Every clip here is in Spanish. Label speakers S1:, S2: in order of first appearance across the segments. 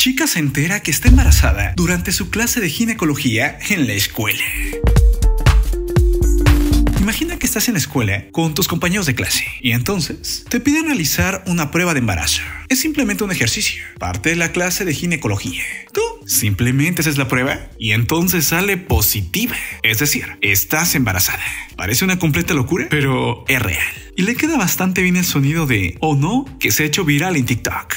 S1: Chica se entera que está embarazada durante su clase de ginecología en la escuela. Imagina que estás en la escuela con tus compañeros de clase y entonces te piden realizar una prueba de embarazo. Es simplemente un ejercicio, parte de la clase de ginecología. Tú simplemente haces la prueba y entonces sale positiva. Es decir, estás embarazada. Parece una completa locura, pero es real. Y le queda bastante bien el sonido de "oh no", que se ha hecho viral en TikTok.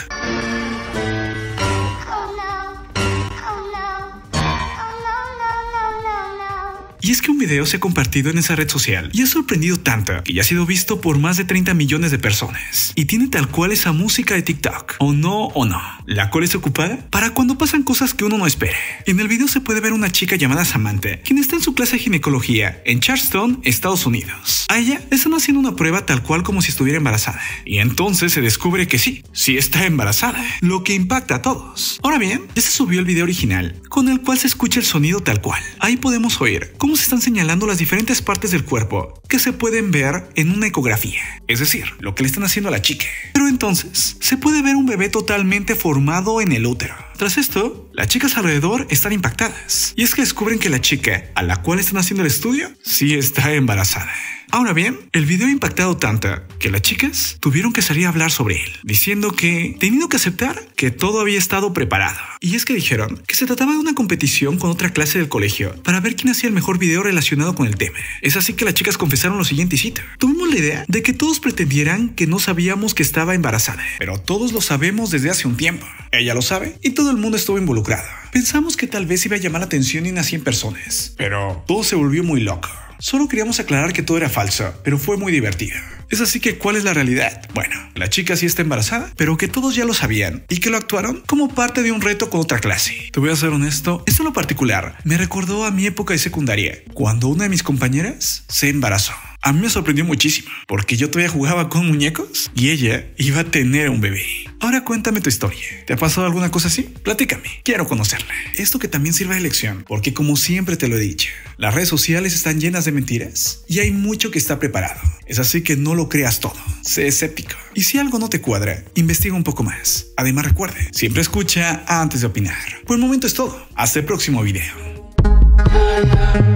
S1: Y es que un video se ha compartido en esa red social y ha sorprendido tanto que ya ha sido visto por más de 30 millones de personas. Y tiene tal cual esa música de TikTok. "Oh no, oh no", la cual es ocupada para cuando pasan cosas que uno no espera. En el video se puede ver una chica llamada Samantha, quien está en su clase de ginecología en Charleston, Estados Unidos. A ella le están haciendo una prueba tal cual como si estuviera embarazada. Y entonces se descubre que sí está embarazada, lo que impacta a todos. Ahora bien, ya se subió el video original, con el cual se escucha el sonido tal cual. Ahí podemos oír cómo se están señalando las diferentes partes del cuerpo que se pueden ver en una ecografía, es decir, lo que le están haciendo a la chica. Pero entonces se puede ver un bebé totalmente formado en el útero. Tras esto, las chicas alrededor están impactadas, y es que descubren que la chica a la cual están haciendo el estudio sí está embarazada. Ahora bien, el video ha impactado tanto que las chicas tuvieron que salir a hablar sobre él, diciendo que tenían que aceptar que todo había estado preparado. Y es que dijeron que se trataba de una competición con otra clase del colegio para ver quién hacía el mejor video relacionado con el tema. Es así que las chicas confesaron lo siguiente y cito: "Tuvimos la idea de que todos pretendieran que no sabíamos que estaba embarazada, pero todos lo sabemos desde hace un tiempo. Ella lo sabe y todo el mundo estuvo involucrado. Pensamos que tal vez iba a llamar la atención de unas 100 personas, pero todo se volvió muy loco. Solo queríamos aclarar que todo era falso, pero fue muy divertido". Es así que, ¿cuál es la realidad? Bueno, la chica sí está embarazada, pero que todos ya lo sabían y que lo actuaron como parte de un reto con otra clase. Te voy a ser honesto, esto en lo particular me recordó a mi época de secundaria, cuando una de mis compañeras se embarazó. A mí me sorprendió muchísimo, porque yo todavía jugaba con muñecos y ella iba a tener un bebé. Ahora cuéntame tu historia. ¿Te ha pasado alguna cosa así? Platícame, quiero conocerla. Esto que también sirva de lección, porque como siempre te lo he dicho, las redes sociales están llenas de mentiras y hay mucho que está preparado. Es así que no lo creas todo, sé escéptico. Y si algo no te cuadra, investiga un poco más. Además recuerde, siempre escucha antes de opinar. Por el momento es todo, hasta el próximo video.